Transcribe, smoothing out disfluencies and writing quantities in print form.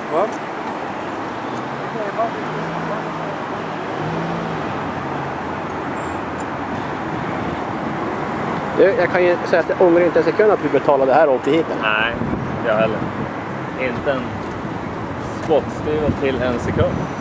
Va? Jag kan ju säga att jag ångrar inte en sekund att vi betalade det här och åkte hit. Nej, jag heller. Inte en spottstyva till en sekund.